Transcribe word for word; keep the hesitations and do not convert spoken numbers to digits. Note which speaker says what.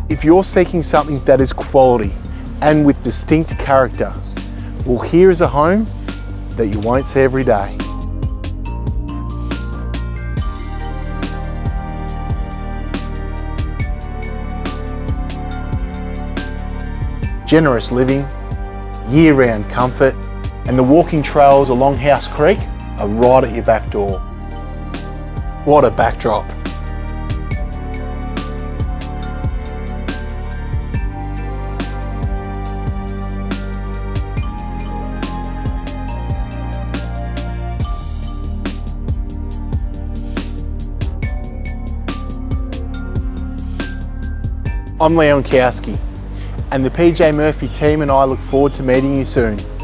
Speaker 1: If you're seeking something that is quality and with distinct character, well, here is a home that you won't see every day. Generous living, year-round comfort, and the walking trails along House Creek are right at your back door. What a backdrop. I'm Leon Kowski, and the P J Murphy team and I look forward to meeting you soon.